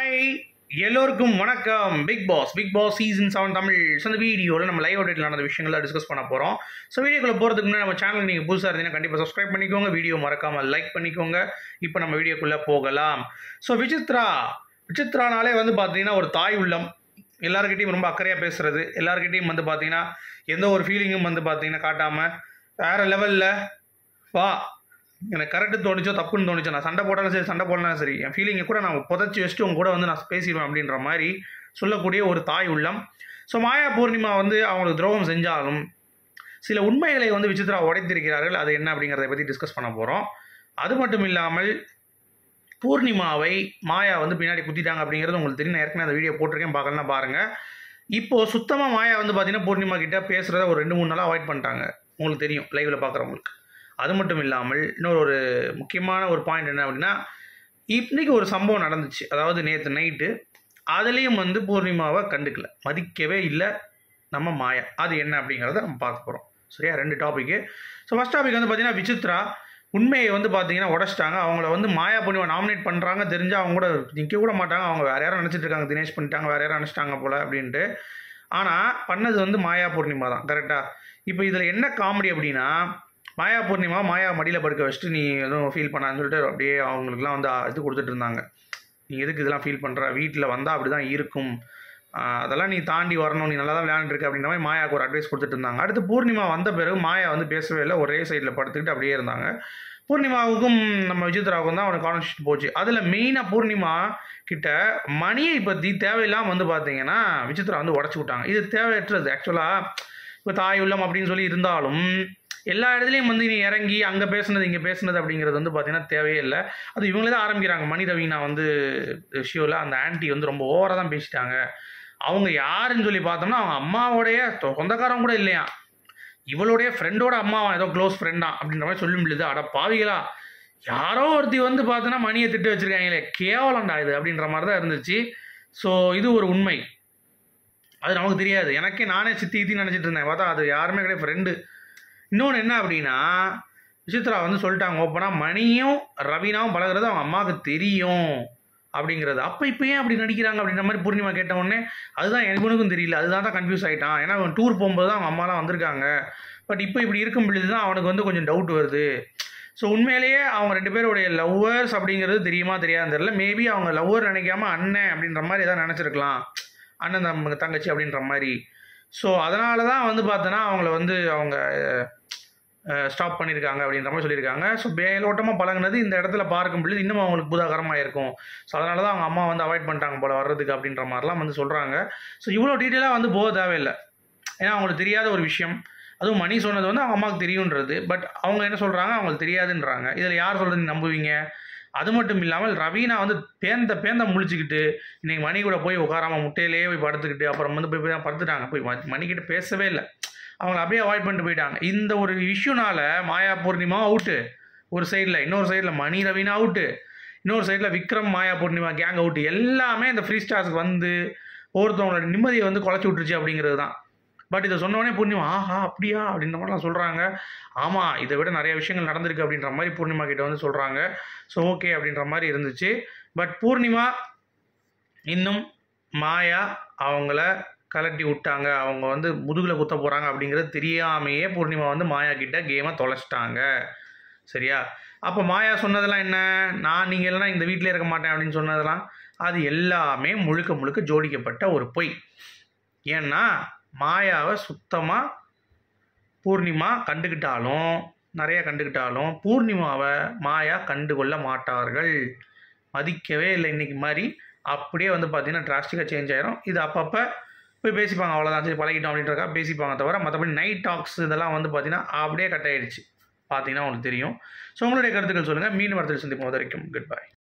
Hi எல்லோருக்கும் வணக்கம். Bigg Boss season 7 Tamil. So இந்த வீடியோவில் நம்ம லைவ் அப்டேட்டில் நடந்த விஷயங்களை டிஸ்கஸ் பண்ண போகிறோம். ஸோ வீடியோக்குள்ளே போகிறதுக்கு முன்னாடி நம்ம சேனலுக்கு நீங்கள் புதுசாக இருந்தீங்கன்னா கண்டிப்பாக சப்ஸ்கிரைப் பண்ணிக்கோங்க, வீடியோ மறக்காமல் லைக் பண்ணிக்கோங்க. இப்போ நம்ம வீடியோக்குள்ளே போகலாம். ஸோ விசித்ரானாலே பார்த்தீங்கன்னா ஒரு தாய் உள்ளம், எல்லாருக்கிட்டையும் ரொம்ப அக்கறையாக பேசுகிறது, எல்லாருக்கிட்டையும் பார்த்தீங்கன்னா எந்த ஒரு ஃபீலிங்கும் பார்த்தீங்கன்னா காட்டாமல் வேறு லெவலில் வா எனக்கு கரெக்டு தோணுச்சோ தப்புன்னு தோணுச்சோ, நான் சண்டை போட்டாலும் சரி சண்டை போடலாம் சரி, என் ஃபீலிங்கை கூட நான் புதைச்சி வச்சுட்டு உங்க கூட நான் பேசிடுவேன் அப்படின்ற மாதிரி சொல்லக்கூடிய ஒரு தாய் உள்ளம். ஸோ மாயா பூர்ணிமா அவங்களுக்கு துரோகம் செஞ்சாலும் சில உண்மைகளை விசித்ரா உடைத்திருக்கிறார்கள். அது என்ன அப்படிங்கிறத பற்றி டிஸ்கஸ் பண்ண போகிறோம். அது மட்டும் இல்லாமல் பூர்ணிமாவை மாயா பின்னாடி குத்திட்டாங்க அப்படிங்கிறது உங்களுக்கு தெரியும். நான் ஏற்கனவே அந்த வீடியோ போட்டிருக்கேன், பார்க்கலாம் பாருங்கள். இப்போது சுத்தமாக மாயா பார்த்தீங்கன்னா பூர்ணிமா கிட்ட பேசுகிறத ஒரு 2-3 நாளாக அவாய்ட் பண்ணிட்டாங்க. உங்களுக்கு தெரியும் லைவில் பார்க்குறவங்களுக்கு. அது மட்டும் இல்லாமல் இன்னொரு முக்கியமான ஒரு பாயிண்ட் என்ன அப்படின்னா, இன்றைக்கி ஒரு சம்பவம் நடந்துச்சு, அதாவது நேற்று நைட்டு. அதுலேயும் பூர்ணிமாவை கண்டுக்கல, மதிக்கவே இல்லை நம்ம மாயா. அது என்ன அப்படிங்கிறத நம்ம பார்க்க போகிறோம். சரியா, 2 டாப்பிக்கு. ஸோ ஃபஸ்ட் டாபிக் பார்த்தீங்கன்னா விசித்ரா உண்மையை பார்த்தீங்கன்னா உடச்சிட்டாங்க. அவங்கள மாயா பூர்ணிமா நாமினேட் பண்ணுறாங்க தெரிஞ்சால் அவங்க கூட நிற்க கூட மாட்டாங்க. அவங்க வேறு யாரும் நினச்சிட்டு இருக்காங்க, தினேஷ் பண்ணிட்டாங்க, வேறு யாரும் நினச்சிட்டாங்க போல் அப்படின்ட்டு. ஆனால் பண்ணது மாயா பூர்ணிமா தான். கரெக்டாக. இப்போ இதில் என்ன காமெடி அப்படின்னா, மாயா பூர்ணிமா மாயா மடியில் படுக்க வச்சுட்டு நீ எதுவும் ஃபீல் பண்ணான்னு சொல்லிட்டு அப்படியே அவங்களுக்குலாம் இது கொடுத்துட்டு இருந்தாங்க. நீ எதுக்கு இதெல்லாம் ஃபீல் பண்ணுற, வீட்டில் வந்தால் அப்படி தான் இருக்கும், அதெல்லாம் நீ தாண்டி வரணும், நீ நல்லா தான் விளையாண்டுருக்க அப்படின்ற மாதிரி மாயாவுக்கு ஒரு அட்வைஸ் கொடுத்துட்டு இருந்தாங்க. அடுத்து பூர்ணிமா வந்த பிறகு மாயா பேசவே இல்லை, ஒரே சைடில் படுத்துக்கிட்டு அப்படியே இருந்தாங்க. பூர்ணிமாவுக்கும் நம்ம விசித்ராவுக்கும் தான் அவனுக்கு கான்வர்சேஷன் போச்சு. அதில் மெயினாக பூர்ணிமா கிட்ட மணியை பற்றி தேவையில்லாமல் பார்த்தீங்கன்னா விசித்ரா உடச்சி விட்டாங்க. இது தேவையற்றது. ஆக்சுவலாக இப்போ தாய் உள்ளம் அப்படின்னு சொல்லி இருந்தாலும் எல்லா இடத்துலையும் நீ இறங்கி அங்கே பேசுனது இங்கே பேசுனது அப்படிங்கிறது பார்த்தீங்கன்னா தேவையே இல்லை. அது இவங்களே தான் ஆரம்பிக்கிறாங்க. மணி ரவீனா ஷியோவில் அந்த ஆன்ட்டி ரொம்ப ஓவராக தான் பேசிட்டாங்க. அவங்க யாருன்னு சொல்லி பார்த்தோம்னா அவங்க அம்மாவோடைய சொந்தக்காரங்க கூட இல்லையா, இவளுடைய ஃப்ரெண்டோட அம்மாவா, ஏதோ க்ளோஸ் ஃப்ரெண்டா அப்படின்ற மாதிரி சொல்லி முடியுது. அட பாவிகளா, யாரோ ஒருத்தி பார்த்தோன்னா மணியை திட்டு வச்சுருக்காங்களே, கேவலம்டா இது அப்படின்ற மாதிரி தான் இருந்துச்சு. ஸோ இது ஒரு உண்மை, அது நமக்கு தெரியாது. எனக்கே நானே சித்தி நினச்சிட்டு இருந்தேன், பார்த்தா அது யாருமே கிடையாது, ஃப்ரெண்டு. இன்னொன்று என்ன அப்படின்னா, விசித்ரா சொல்லிட்டாங்க ஓப்பனாக, மணியும் ரவீனாவும் பழகிறது அவங்க அம்மாவுக்கு தெரியும் அப்படிங்கிறது. அப்போ இப்போ ஏன் அப்படி நடிக்கிறாங்க அப்படின்ற மாதிரி பூர்ணிமா கேட்ட உடனே அதுதான் எனக்கும் தெரியல, அதுதான் கன்ஃபியூஸ் ஆகிட்டான். ஏன்னா அவன் டூர் போகும்போது தான் அவங்க அம்மாலாம் வந்திருக்காங்க, பட் இப்போ இப்படி இருக்கும் பொழுது தான் அவனுக்கு கொஞ்சம் டவுட் வருது. ஸோ உண்மையிலேயே அவங்க 2 பேருடைய லவ்வர்ஸ் அப்படிங்கிறது தெரியுமா தெரியாதுன்னு தெரியல. மேபி அவங்க லவ்வர் நினைக்காம அண்ணன் அப்படின்ற மாதிரி எதாவது நினச்சிருக்கலாம், அண்ணன் நம்ம தங்கச்சி அப்படின்ற மாதிரி. ஸோ அதனால தான் பார்த்தோன்னா அவங்கள அவங்க ஸ்டாப் பண்ணியிருக்காங்க அப்படின்ற மாதிரி சொல்லியிருக்காங்க. ஸோ மேலோட்டமாக பழகினது இந்த இடத்துல பார்க்கும் பொழுது இன்னும் அவங்களுக்கு புதாகரமாக இருக்கும். ஸோ அதனால தான் அவங்க அம்மா அவாய்ட் பண்ணிட்டாங்க போல் வர்றதுக்கு அப்படின்ற மாதிரிலாம் சொல்கிறாங்க. ஸோ இவ்வளோ டீட்டெயிலாக போக தேவையில்லை, ஏன்னா அவங்களுக்கு தெரியாத ஒரு விஷயம். அதுவும் மணி சொன்னது அவங்க அம்மாவுக்கு தெரியுன்றது. பட் அவங்க என்ன சொல்கிறாங்க, அவங்களுக்கு தெரியாதுன்றாங்க. இதில் யார் சொல்கிறது நம்புவீங்க? அது மட்டும் இல்லாமல் ரவீனா பேந்த முழிச்சுக்கிட்டு இன்றைக்கி மணி கூட போய் உட்காராமல் முட்டையிலேயே போய் படுத்துக்கிட்டு அப்புறம் போய் தான் படுத்துட்டாங்க. போய் மணிக்கிட்ட பேசவே இல்லை, அவங்கள அப்படியே அவாய்ட் பண்ணிட்டு போயிட்டாங்க. இந்த ஒரு இஷ்யூனால் மாயா பூர்ணிமா அவுட்டு ஒரு சைடில், இன்னொரு சைடில் மணி ரவீனா அவுட்டு, இன்னொரு சைடில் விக்ரம் மாயா பூர்ணிமா கேங் அவுட்டு. எல்லாமே இந்த ஃப்ரீ ஸ்டார்ஸ்க்கு ஒருத்தவங்களோட நிம்மதியை குலைச்சி விட்டுருச்சு அப்படிங்கிறது தான். பட் இதை சொன்னோடனே பூர்ணிமா ஆஹா அப்படியா அப்படின்ற மாதிரிலாம் சொல்கிறாங்க. ஆமாம், இதை விட நிறைய விஷயங்கள் நடந்திருக்கு அப்படின்ற மாதிரி பூர்ணிமா கிட்ட சொல்கிறாங்க. ஸோ ஓகே அப்படின்ற மாதிரி இருந்துச்சு. பட் பூர்ணிமா இன்னும் மாயா அவங்கள கலட்டி விட்டாங்க, அவங்க முதுகில் குத்த போகிறாங்க அப்படிங்கிறது தெரியாமையே பூர்ணிமா மாயா கிட்ட கேமை தொலைச்சிட்டாங்க. சரியா? அப்போ மாயா சொன்னதெல்லாம் என்ன, நான் நீங்கள் இல்லைனா இந்த வீட்டிலே இருக்க மாட்டேன் அப்படின்னு சொன்னதெல்லாம் அது எல்லாமே முழுக்க ஜோடிக்கப்பட்ட ஒரு பொய். ஏன்னா மாயாவை சுத்தமாக பூர்ணிமா நிறைய கண்டுக்கிட்டாலும் பூர்ணிமாவை மாயா கண்டுகொள்ள மாட்டார்கள், மதிக்கவே இல்லை. இன்றைக்கி மாதிரி அப்படியே பார்த்தீங்கன்னா டிராஸ்டிக்காக சேஞ்ச் ஆயிரும். இது அப்பப்போ போய் பேசிப்பாங்க, அவ்வளோதான், சரி பழகிட்டோம் அப்படின்றக்கா பேசிப்பாங்க தவிர மற்றபடி நைட் டாக்ஸ் இதெல்லாம் பார்த்தீங்கன்னா அப்படியே கட் ஆகிடுச்சு. பார்த்தீங்கன்னா உங்களுக்கு தெரியும். ஸோ உங்களுடைய கருத்துக்கள் சொல்லுங்கள். மீண்டும் வரத்தில் சந்திப்போம். வரைக்கும் குட் பை.